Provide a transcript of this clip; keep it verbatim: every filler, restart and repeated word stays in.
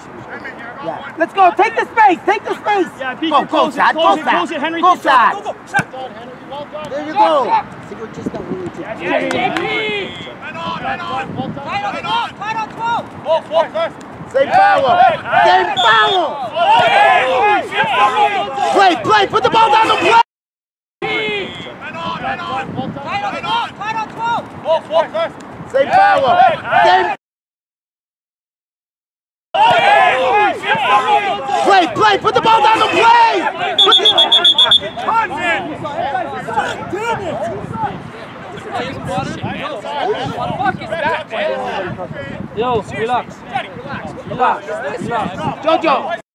Yeah. Let's go. Take the space. Take the space. Yeah, Pete, go, go, Shad. Go, Shad. Henry, go, Shad. Go, go, there you go. See, we're just not willing to. Yeah, yeah, yeah. Man on, man on. Right on twelve. Right on twelve. Four, four, first. Same foul. Same foul. Play, play. Put the ball down the play. Man on, man on. Right on twelve. Right on twelve. Four, four, first. Same foul. Same. Play, play. Put the ball down the play. Put the... What the fuck is that, man? Yo, relax. Relax. Relax. Jojo.